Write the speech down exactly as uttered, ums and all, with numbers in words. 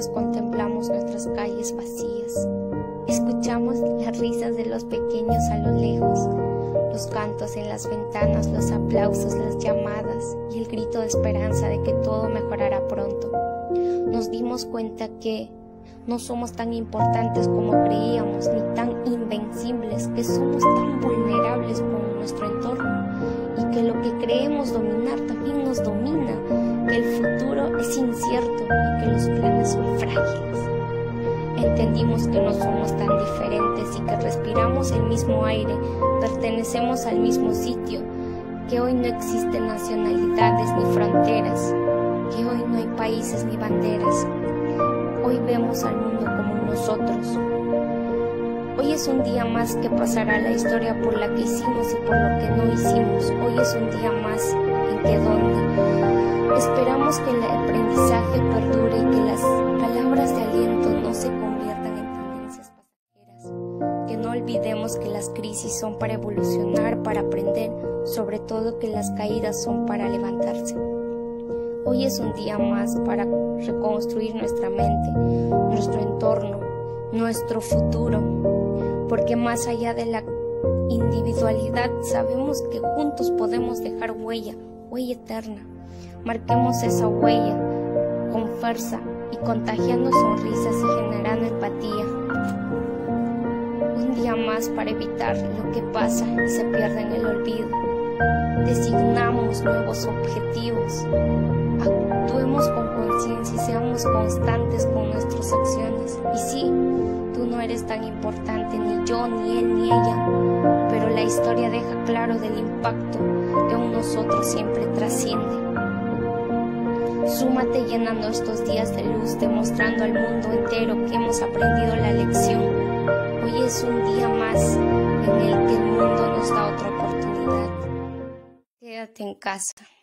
mientras contemplamos nuestras calles vacías. Escuchamos las risas de los pequeños a lo lejos, los cantos en las ventanas, los aplausos, las llamadas y el grito de esperanza de que todo mejorará pronto. Nos dimos cuenta que no somos tan importantes como creíamos, ni tan invencibles, que somos tan vulnerables como nuestro entorno y que lo que creemos dominar también nos domina, que el futuro es incierto y que los planes son frágiles. Entendimos que no somos tan diferentes y que respiramos el mismo aire, pertenecemos al mismo sitio, que hoy no existen nacionalidades ni fronteras, que hoy no hay países ni banderas. Hoy vemos al mundo como nosotros. Hoy es un día más que pasará la historia por la que hicimos y por lo que no hicimos. Hoy es un día más en que donde esperamos que el aprendizaje perdure y que las palabras de aliento no se conviertan en tendencias pasajeras. Que no olvidemos que las crisis son para evolucionar, para aprender, sobre todo que las caídas son para levantarse. Hoy es un día más para reconstruir nuestra mente, nuestro entorno, nuestro futuro, porque más allá de la individualidad sabemos que juntos podemos dejar huella, huella eterna. Marquemos esa huella con fuerza y contagiando sonrisas y generando empatía. Un día más para evitar lo que pasa y se pierde en el olvido. Designamos nuevos objetivos. Actuemos con conciencia y seamos constantes con nuestras acciones. Y sí, tú no eres tan importante, ni yo, ni él, ni ella, pero la historia deja claro del impacto que un nosotros siempre trasciende. Súmate llenando estos días de luz, demostrando al mundo entero que hemos aprendido la lección. Hoy es un día más en el que el mundo nos da otra oportunidad. Quédate en casa.